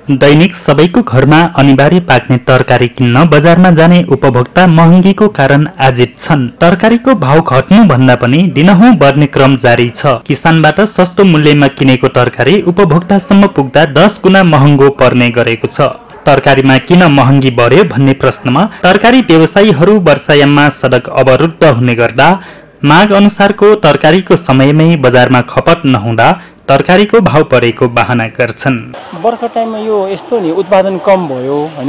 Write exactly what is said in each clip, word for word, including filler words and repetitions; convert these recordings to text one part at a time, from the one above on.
दैनिक सबैको घरमा अनिवार्य पाक्ने तरकारी किन्न बजारमा जाने उपभोक्ता महँगीको कारण आजित छन्। तरकारीको भाव घट्नु भन्दा पनि दिनहुँ बढ्ने क्रम जारी छ। किसानबाट सस्तो मूल्यमा किनेको तरकारी उपभोक्तासम्म पुग्दा दस गुणा महँगो पर्ने गरेको छ। तरकारीमा किन महँगी बढ्यो भन्ने प्रश्नमा तरकारी व्यवसायीहरू वर्षायाममा सडक अवरुद्ध हुने गर्दा माग अनुसारको तरकारीको समयमै बजारमा खपत नहुँदा तरकारीको भाव बढेको बहाना गर्छन्। बर्खा टाइममा यो यस्तो नि उत्पादन कम भयो हैन,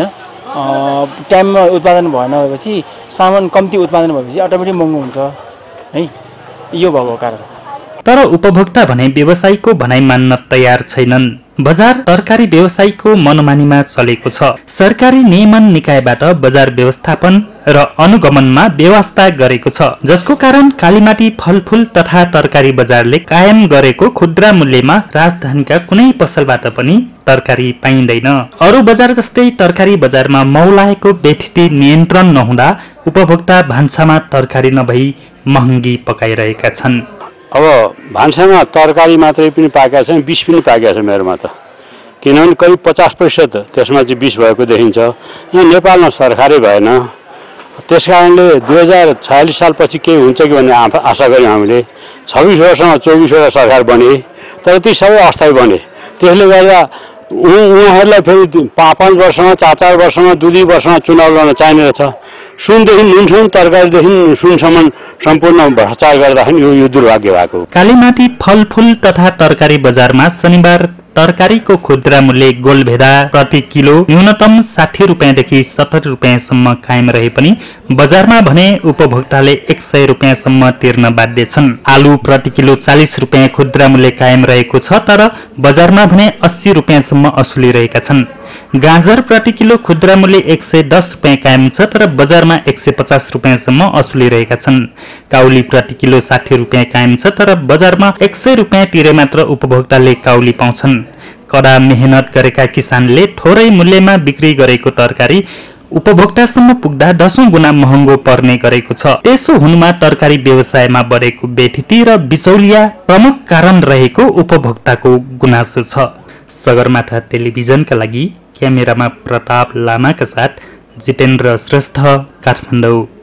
टाइममा उत्पादन भएन भएपछि सामान कम्ती उत्पादन भएपछि अटोमेटिक महँगो हुन्छ है, यो भएको कारण। तर उपभोक्ता भने व्यवसायीको भनाइ मान्न तयार छैनन्। बजार तरकारी व्यवसायीको मनमानीमा चलेको छ। सरकारी नियमन निकायबाट बजार व्यवस्थापन र अनुगमनमा व्यवस्था गरेको छ, जसको कारण कालीमाटी फलफूल तथा तरकारी बजारले कायम गरेको खुद्रा मूल्यमा राजधानीका कुनै पसलबाट पनि तरकारी पाइँदैन। अरू बजार जस्तै तरकारी बजारमा मौलाएको व्यथिति नियन्त्रण नहुँदा उपभोक्ता भान्सामा तरकारी नभई महँगी पकाइरहेका छन्। अब भान्सामा तरकारी मात्रै पनि पाकेका छन्, बिस पनि पाकेका छ मेरोमा त, किनभने करिब पचास प्रतिशत त्यसमा चाहिँ बिस भएको देखिन्छ। यहाँ नेपालमा सरकारै भएन, त्यस कारणले दुई हजार छयालिस सालपछि केही हुन्छ कि भन्ने आशा गऱ्यौँ हामीले। छब्बिस वर्षमा चौबिसवटा सरकार बने, तर ती सबै अस्थायी बने। त्यसले गर्दा उहाँहरूलाई फेरि पाँच वर्षमा चार चार वर्षमा दुई दुई वर्षमा चुनाव लड्न चाहिने रहेछ। सुनदेखि नुनसम्म, तरकारीदेखि सुनसम्म सम्पूर्ण भ्रष्टाचार गर्दाखेरि यो यो दुर्भाग्य भएको। कालीमाटी फलफूल तथा तरकारी बजारमा शनिबार तरकारीको खुद्रा मूल्य गोलभेदा प्रति किलो न्यूनतम साठी रुपियाँदेखि सत्तरी रुपियाँसम्म कायम रहे पनि बजारमा भने उपभोक्ताले एक सय रुपियाँसम्म तिर्न बाध्य छन्। आलु प्रति किलो चालिस रुपियाँ खुद्रा मूल्य कायम रहेको छ, तर बजारमा भने अस्सी रुपियाँसम्म असुलिरहेका छन्। गाजर प्रति किलो खुद्रा मूल्य एक सय दस रुपियाँ कायम छ, तर बजारमा एक सय पचास रुपियाँसम्म असुलिरहेका छन्। काउली प्रति किलो साठी रुपियाँ कायम छ, तर बजारमा एक सय रुपियाँ तिरे मात्र उपभोक्ताले काउली पाउँछन्। कडा मेहनत गरेका किसानले थोरै मूल्यमा बिक्री गरेको तरकारी उपभोक्तासम्म पुग्दा दशौं गुणा महँगो पर्ने गरेको छ। त्यसो हुनुमा तरकारी व्यवसायमा बढेको व्यथिति र बिचौलिया प्रमुख कारण रहेको उपभोक्ताको गुनासो छ। सगरमाथा टेलिभिजनका लागि क्यामेरामा प्रताप लामाका साथ जितेन्द्र श्रेष्ठ, काठमाडौँ।